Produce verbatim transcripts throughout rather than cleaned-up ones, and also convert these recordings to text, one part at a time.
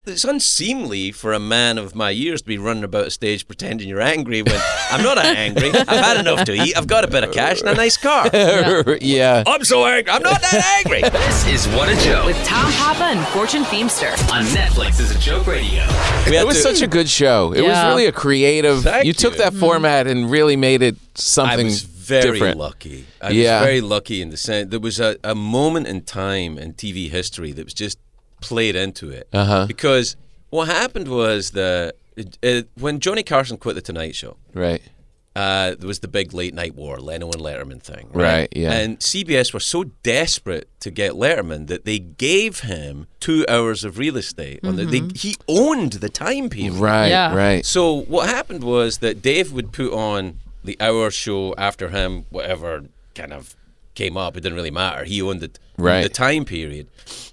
it's unseemly for a man of my years to be running about a stage pretending you're angry when I'm not that angry. I've had enough to eat. I've got a bit of cash and a nice car. Yeah. yeah. I'm so angry. I'm not that angry. This is What a Joke with Tom Papa and Fortune Feimster on Netflix is a Joke Radio. It was to, such a good show. It yeah. was really a creative. Thank you took you. that format and really made it something I was very different. lucky. I yeah. was very lucky in the sense there was a, a moment in time in T V history that was just played into it. Uh-huh. Because what happened was that it, it, when Johnny Carson quit The Tonight Show, right. Uh, there was the big late night war, Leno and Letterman thing. Right? right, yeah. And C B S were so desperate to get Letterman that they gave him two hours of real estate. Mm-hmm. on the, they, he owned the time period. Right, yeah. right. So what happened was that Dave would put on the hour show after him, whatever kind of came up. It didn't really matter. He owned the, right. the time period.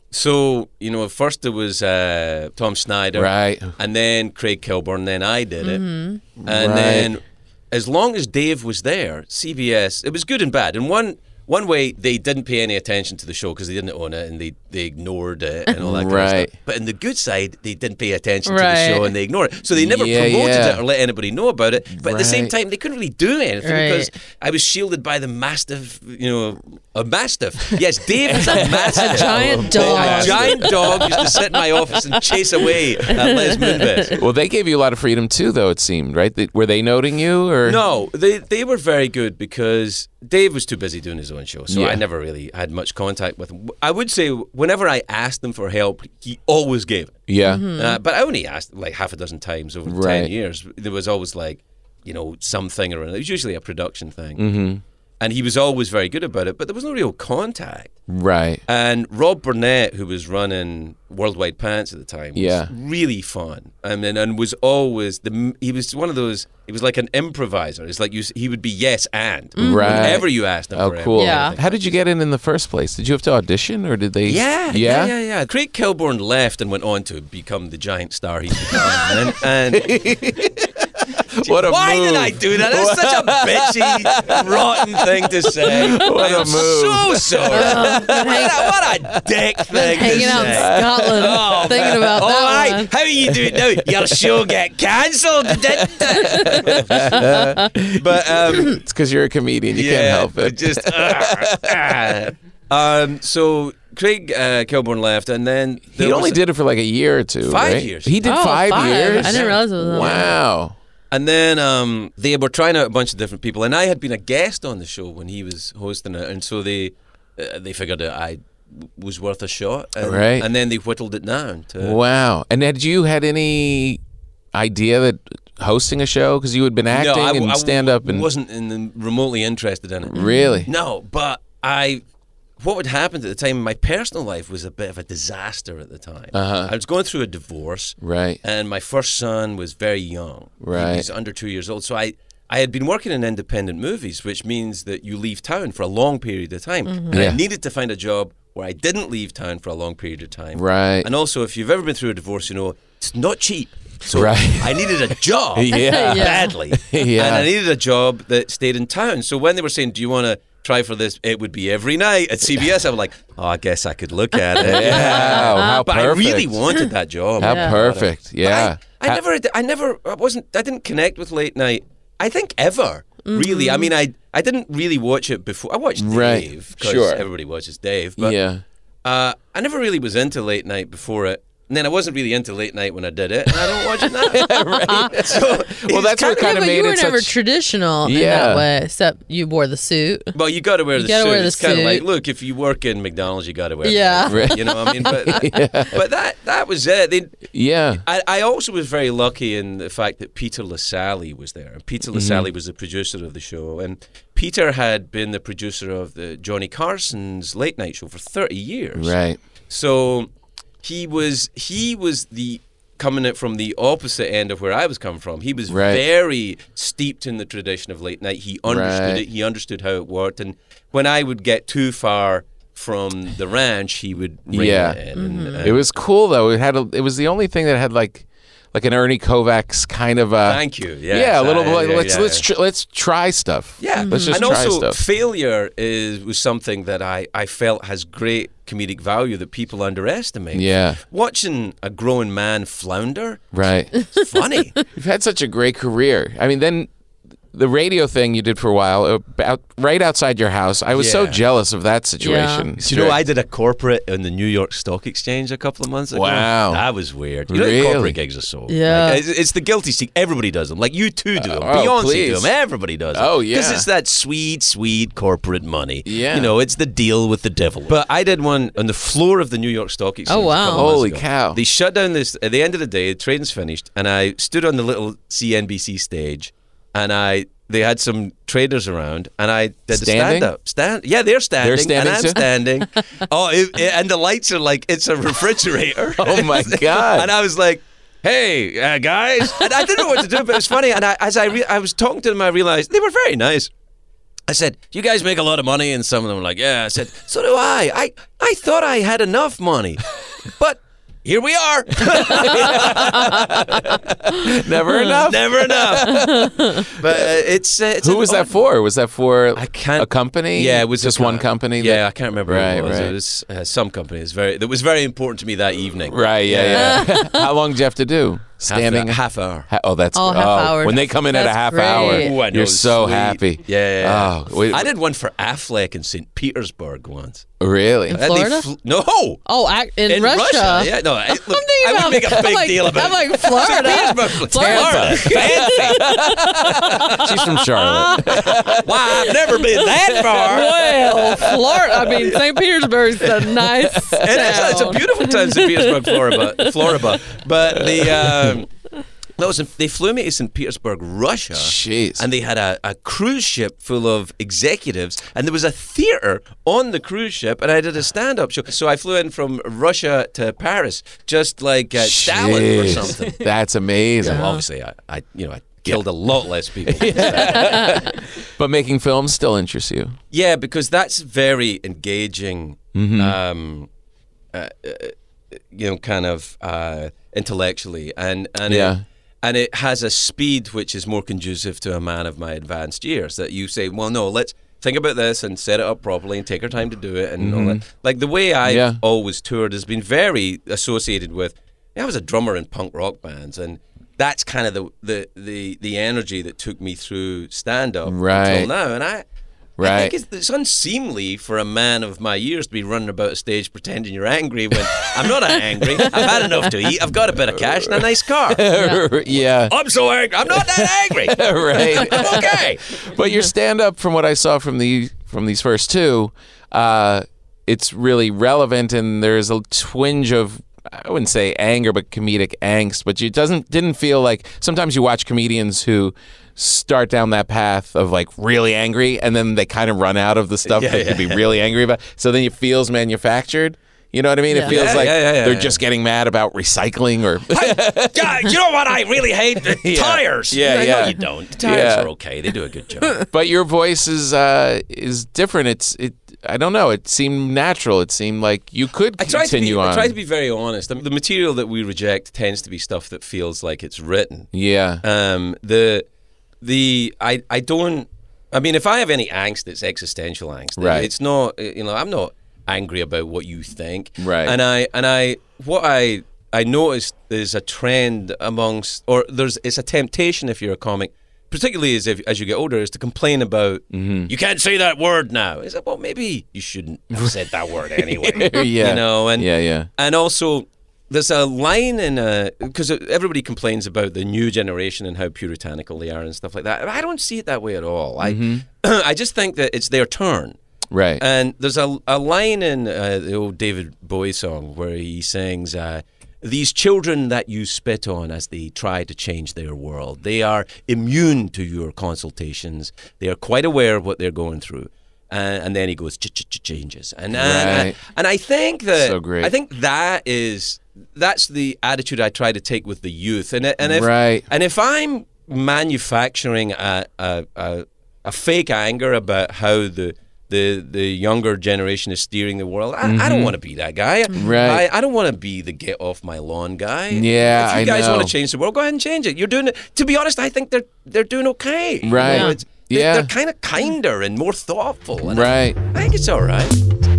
So, you know, first there was uh, Tom Snyder. Right. And then Craig Kilborn. Then I did it. Mm-hmm. And right. then as long as Dave was there, C B S, it was good and bad. In one one way, they didn't pay any attention to the show because they didn't own it and they, they ignored it and all that kind right. of stuff. But in the good side, they didn't pay attention right. to the show and they ignored it. So they never yeah, promoted yeah. it or let anybody know about it. But right. at the same time, they couldn't really do anything right. because I was shielded by the mastiff, you know, a mastiff. Yes, Dave is a mastiff. A giant dog. A giant dog used to sit in my office and chase away at Les Moonves. Well, they gave you a lot of freedom too, though, it seemed, right? They, were they noting you? Or No, they they were very good because Dave was too busy doing his own show, so yeah. I never really had much contact with him. I would say whenever I asked him for help, he always gave it. Yeah. Mm-hmm. Uh, but I only asked like half a dozen times over Right. ten years. There was always like, you know, something or another. It was usually a production thing. Mm-hmm. And he was always very good about it, but there was no real contact. Right. And Rob Burnett, who was running Worldwide Pants at the time, was Yeah. really fun. I mean, and was always the. He was one of those. He was like an improviser. It's like you. He would be yes and Mm-hmm. Right. whenever you asked him. Oh, for cool. anything. Yeah. How did you get in in the first place? Did you have to audition, or did they? Yeah, Yeah. yeah, yeah, yeah. Craig Kilborn left and went on to become the giant star he's become. and, and What a why move. did I do that? That's such a bitchy, rotten thing to say. What I'm a move. so sorry. what, a, what a dick thing to Hanging out in say. Scotland, Oh, thinking about All that right, one. how are you doing now? Your show get cancelled, didn't it? But um, It's because you're a comedian. You yeah, can't help it. Just uh, uh. um, so Craig uh, Kilborn left, and then he there only was- did it for like a year or two. Five right? years. He did Oh, five, five. years. I didn't realize it was that long. Wow. And then um, they were trying out a bunch of different people, and I had been a guest on the show when he was hosting it, and so they uh, they figured that I was worth a shot, and, Right. and then they whittled it down to Wow. And had you had any idea that hosting a show, because you had been acting no, I, and I stand up and wasn't in the, remotely interested in it. really? No, but I. What would happen at the time? My personal life was a bit of a disaster at the time. Uh-huh. I was going through a divorce, Right. and my first son was very young. Right. He was under two years old. So I, I had been working in independent movies, which means that you leave town for a long period of time. And Yeah. I needed to find a job where I didn't leave town for a long period of time. Right. And also, if you've ever been through a divorce, you know, it's not cheap. So Right. I needed a job Yeah. Yeah. badly. Yeah. And I needed a job that stayed in town. So when they were saying, do you want to try for this, it would be every night at C B S, I was like, oh, I guess I could look at it. Wow, how but perfect. I really wanted that job. How Yeah. perfect. But Yeah. I, I How- never, I never, I wasn't, I didn't connect with late night. I think ever, really. I mean, I, I didn't really watch it before. I watched Right. Dave because Sure. everybody watches Dave. But yeah. uh, I never really was into late night before it. And then I wasn't really into late night when I did it, and I don't watch it now. Right. So Well, it's that's what Yeah, kind of but made you were it never such. traditional in Yeah. that way, except you wore the suit. Well, you got to wear You the gotta suit. wear the it's kind of like, suit. look, if you work in McDonald's, you got to wear. Yeah. the suit. You know what I mean? But that, but that that was it. They, Yeah. I, I also was very lucky in the fact that Peter LaSalle was there. And Peter LaSalle was the producer of the show. And Peter had been the producer of the Johnny Carson's late night show for thirty years. Right. So he was he was the coming it from the opposite end of where I was coming from. He was Right. very steeped in the tradition of late night. He understood Right. it. He understood how it worked. And when I would get too far from the ranch, he would rein Yeah. it in. And, It was cool though. It had a, it was the only thing that had like like an Ernie Kovacs kind of a. Thank you. Yeah, Yeah, a little. uh, bit. yeah, let's yeah, let's yeah. tr- let's try stuff. Yeah, let's just and try also stuff. failure is was something that I, I felt has great comedic value that people underestimate. Yeah. Watching a grown man flounder, Right. it's funny. You've had such a great career. I mean, then the radio thing you did for a while, about right outside your house. I was so Yeah. jealous of that situation. So, you know, I did a corporate in the New York Stock Exchange a couple of months ago. Wow. That was weird. You know, Really? corporate gigs are so. Yeah. Like, it's, it's the guilty seat. Everybody does them. Like you two do them. oh, Beyonce please. do them. Everybody does them. Oh, yeah. Because it's that sweet, sweet corporate money. Yeah. You know, it's the deal with the devil. But I did one on the floor of the New York Stock Exchange. Oh, wow. a couple of months Holy ago. cow. They shut down this, at the end of the day, the trading's finished, and I stood on the little C N B C stage, and I... They had some traders around, and I did Standing? the stand-up. Stand, yeah, they're standing, They're standing and I'm too? standing. oh, it, it- and the lights are like it's a refrigerator. Oh my God. And I was like, "Hey, uh, guys!" And I didn't know what to do, but it was funny. And I, as I, re- I was talking to them, I realized they were very nice. I said, "You guys make a lot of money," and some of them were like, "Yeah." I said, "So do I. I, I thought I had enough money, but." Here we are. Never enough. Never enough. But uh, it's, uh, it's Who an was that odd- for? Was that for I can't. a company? Yeah, it was just a, one company. Yeah, that- I can't remember. Right, who it was. right. It was uh, some company. It was very. That was very important to me that evening. Right. Yeah. Yeah. How long did you have to do? Standing half, a, half hour. Ha- oh, that's Oh, half hour. When they come in at a That's half great. hour, Ooh, I know, you're so sweet. happy. Yeah. yeah, yeah. Oh, wait, I did one for Affleck in Saint Petersburg once. really? In And they Florida? fl- no. Oh, ac- in, In Russia. Yeah, no. I, look, I'm thinking I about, would make a big I'm like, deal about I'm like it. Florida. Saint Petersburg, Florida. Florida. Fancy. She's from Charlotte. Wow, I've never been that far. Well, Florida. I mean, Saint Petersburg's a nice It is. It's a town. beautiful town, Saint Petersburg, Florida. Florida. But the um, no, it was in- they flew me to Saint Petersburg, Russia. Jeez. And they had a, a cruise ship full of executives, and there was a theater on the cruise ship, and I did a stand-up show. So I flew in from Russia to Paris, just like uh, Stalin or Jeez. something. That's amazing. Well, obviously, I, I, you know, I killed a lot less people. But making films still interests you. Yeah, because that's very engaging, Mm-hmm. um, uh, uh, you know, kind of uh, intellectually, and and Yeah. it, and it has a speed which is more conducive to a man of my advanced years. That you say, well, no, let's think about this and set it up properly and take our time to do it, and all that. Like the way I've Yeah. always toured has been very associated with. I was a drummer in punk rock bands, and that's kind of the the the, the energy that took me through stand up Right. until now, and I. I Right. think it's, it's unseemly for a man of my years to be running about a stage pretending you're angry when I'm not angry. I've had enough to eat. I've got a bit of cash and a nice car. Yeah. I'm so angry. I'm not that angry. Right. I'm okay. But your stand-up, from what I saw from the from these first two, uh, it's really relevant, and there's a twinge of, I wouldn't say anger, but comedic angst. But it doesn't didn't feel like, sometimes you watch comedians who start down that path of like really angry, and then they kind of run out of the stuff Yeah, they yeah, could be yeah. really angry about. So then it feels manufactured. You know what I mean? Yeah. It feels Yeah, like yeah, yeah, yeah, they're yeah. just getting mad about recycling or. God, you know what I really hate? The Yeah. tires. Yeah, No, yeah. you don't. The tires Yeah. are okay. They do a good job. But your voice is uh, is different. It's it. I don't know. It seemed natural. It seemed like you could I try to be. continue I on. try to be very honest. I mean, the material that we reject tends to be stuff that feels like it's written. Yeah. Um, the the I I don't. I mean, if I have any angst, it's existential angst. Right. It's not. You know, I'm not angry about what you think. Right. And I and I what I I noticed there's a trend amongst, or there's it's a temptation if you're a comic, particularly as if as you get older, is to complain about you can't say that word now. Is it well maybe you shouldn't have said that word anyway. Yeah. You know, and Yeah, yeah. and also there's a line in a because everybody complains about the new generation and how puritanical they are and stuff like that. I don't see it that way at all. I I just think that it's their turn. Right. And there's a, a line in uh, the old David Bowie song where he sings, uh, these children that you spit on as they try to change their world, they are immune to your consultations. They are quite aware of what they're going through. Uh, and then he goes, ch-ch-ch-changes. And, uh, Right. and I think that, So great. I think that is, that's the attitude I try to take with the youth. And, and, if, Right. and if I'm manufacturing a, a, a, a fake anger about how the the the younger generation is steering the world. I, I don't want to be that guy. Right. I, I don't want to be the get off my lawn guy. Yeah, If you I guys know. want to change the world, go ahead and change it. You're doing it. To be honest, I think they're they're doing okay. Right. You know, it's- they- Yeah. They're kind of kinder and more thoughtful. And Right. I, I think it's all right.